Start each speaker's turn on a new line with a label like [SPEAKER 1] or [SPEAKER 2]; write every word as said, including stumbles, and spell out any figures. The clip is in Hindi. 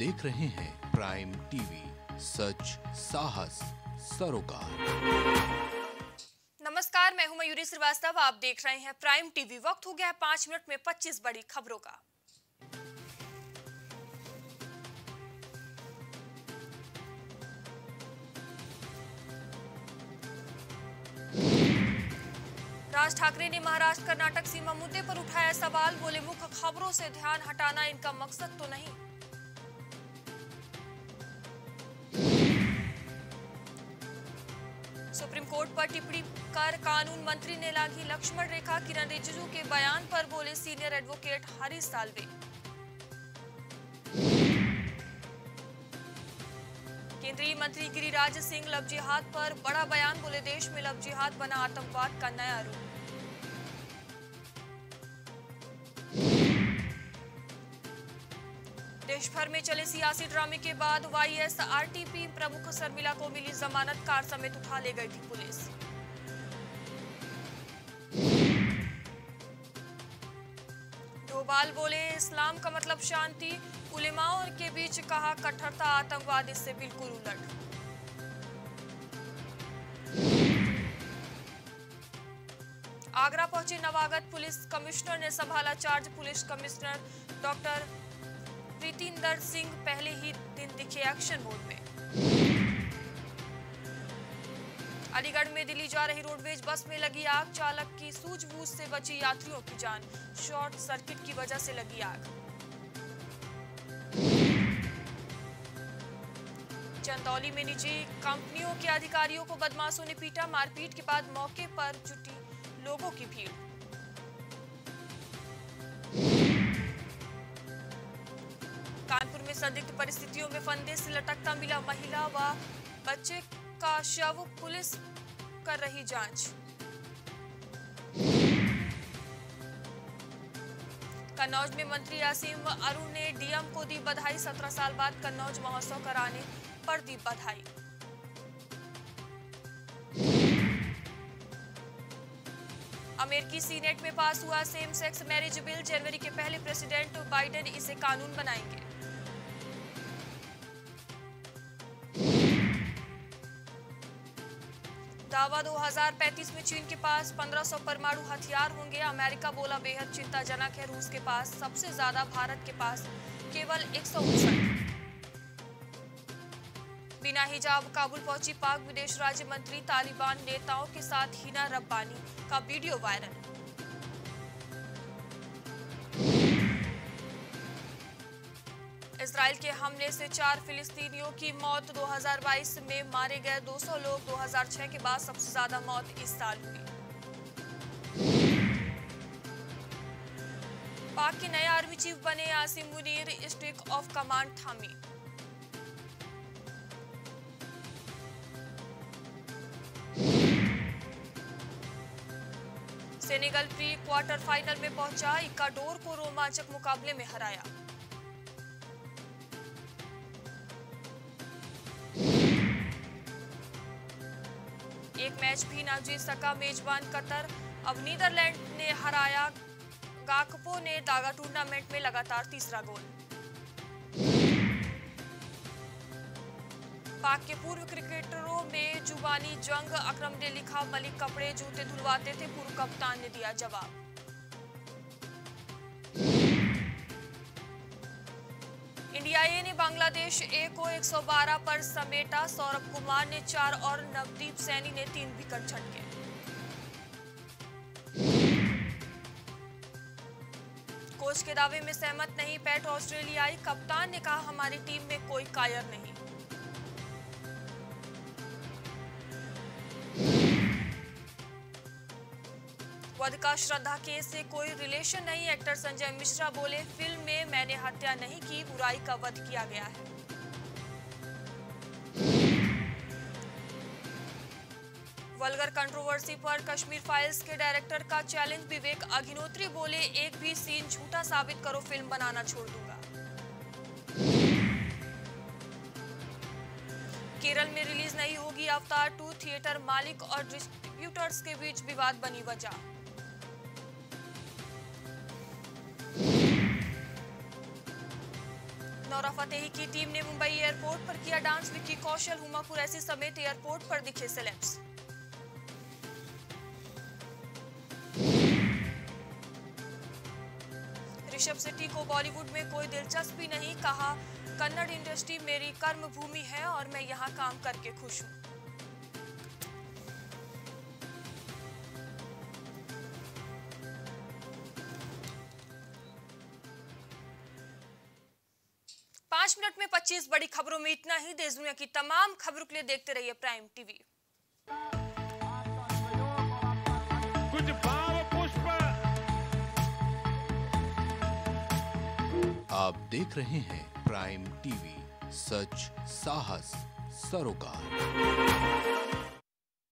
[SPEAKER 1] देख रहे हैं प्राइम टीवी, सच साहस सरोकार।
[SPEAKER 2] नमस्कार, मैं हूं मयूरी श्रीवास्तव। आप देख रहे हैं प्राइम टीवी। वक्त हो गया है पाँच मिनट में पच्चीस बड़ी खबरों का। राज ठाकरे ने महाराष्ट्र कर्नाटक सीमा मुद्दे पर उठाया सवाल। बोले, मुख्य खबरों से ध्यान हटाना इनका मकसद तो नहीं। सुप्रीम कोर्ट पर टिप्पणी कर कानून मंत्री ने लांघी लक्ष्मण रेखा। किरण रिजिजू के बयान पर बोले सीनियर एडवोकेट हरीश साल्वे। केंद्रीय मंत्री गिरिराज सिंह लव जिहाद पर बड़ा बयान। बोले, देश में लव जिहाद बना आतंकवाद का नया रूप। देश भर में चले सियासी ड्रामे के बाद वाईएसआरटीपी प्रमुख शर्मिला को मिली जमानत। कार समेत उठा ले गई थी पुलिस। डोभाल बोले, इस्लाम का मतलब शांति। उलेमाओं के बीच कहा कट्टरता आतंकवाद इससे बिल्कुल उलट। आगरा पहुंचे नवागत पुलिस कमिश्नर ने संभाला charge. Police commissioner doctor Pritinder Singh पहले ही दिन दिखे एक्शन मोड में। अलीगढ़ में दिल्ली जा रही रोडवेज बस में लगी आग। चालक की सूझबूझ से बची यात्रियों की जान। शॉर्ट सर्किट की वजह से लगी आग। चंदौली में निजी कंपनियों के अधिकारियों को बदमाशों ने पीटा। मारपीट के बाद मौके पर जुटी लोगों की भीड़। कानपुर में संदिग्ध परिस्थितियों में फंदे से लटकता मिला महिला व बच्चे का शव। पुलिस कर रही जांच। कन्नौज में मंत्री यासीम अरुण ने डीएम को दी बधाई। सत्रह साल बाद कन्नौज महोत्सव कराने पर दी बधाई। अमेरिकी सीनेट में पास हुआ सेम सेक्स मैरिज बिल। जनवरी के पहले प्रेसिडेंट बाइडेन इसे कानून बनाएंगे। दावा दो हज़ार पैंतीस में चीन के पास पंद्रह सौ परमाणु हथियार होंगे। अमेरिका बोला बेहद चिंताजनक है। रूस के पास सबसे ज्यादा, भारत के पास केवल एक सौ उनसठ। बिना हिजाब काबुल पहुंची पाक विदेश राज्य मंत्री। तालिबान नेताओं के साथ हिना रब्बानी का वीडियो वायरल। इजराइल के हमले से चार फिलिस्तीनियों की मौत। दो हज़ार बाईस में मारे गए दो सौ लोग। दो हज़ार छह के बाद सबसे ज्यादा मौत इस साल हुई। पाक के नए आर्मी चीफ बने Asim Munir. Stick of command थामी। सेनेगल प्री क्वार्टर फाइनल में पहुंचा। इक्वाडोर को रोमांचक मुकाबले में हराया। एक मैच भी न जीत सका मेजबान कतर। अब नीदरलैंड ने हराया। गाकपो ने दागा टूर्नामेंट में लगातार तीसरा गोल। पाक के पूर्व क्रिकेटरों में जुबानी जंग। अकरम ने लिखा, मलिक कपड़े जूते धुलवाते थे। पूर्व कप्तान ने दिया जवाब। इंडिया ए ने बांग्लादेश ए को एक सौ बारह पर समेटा। सौरभ कुमार ने चार और नवदीप सैनी ने तीन विकेट झटके। कोच के दावे में सहमत नहीं पैट ऑस्ट्रेलियाई। कप्तान ने कहा, हमारी टीम में कोई कायर नहीं। वध का श्रद्धा केस से कोई रिलेशन नहीं। एक्टर संजय मिश्रा बोले, फिल्म में मैंने हत्या नहीं की, बुराई का वध किया गया है। वल्गर कंट्रोवर्सी पर कश्मीर फाइल्स के डायरेक्टर का चैलेंज। विवेक अग्निहोत्री बोले, एक भी सीन झूठा साबित करो, फिल्म बनाना छोड़ दूंगा। केरल में रिलीज नहीं होगी अवतार टू। थिएटर मालिक और डिस्ट्रीब्यूटर्स के बीच विवाद बनी वजह। नोरा फतेही की टीम ने मुंबई एयरपोर्ट पर किया डांस। विक्की कौशल, हुमा कुरैशी समेत एयरपोर्ट पर दिखे सेलेब्स। ऋषभ शेट्टी को बॉलीवुड में कोई दिलचस्पी नहीं, कहा कन्नड़ इंडस्ट्री मेरी कर्म भूमि है और मैं यहां काम करके खुश हूं। पांच मिनट में पच्चीस बड़ी खबरों में इतना ही। देश दुनिया की तमाम खबरों के लिए देखते रहिए प्राइम टीवी।
[SPEAKER 3] कुछ भाव पुष्प।
[SPEAKER 1] आप देख रहे हैं प्राइम टीवी, सच साहस सरोकार।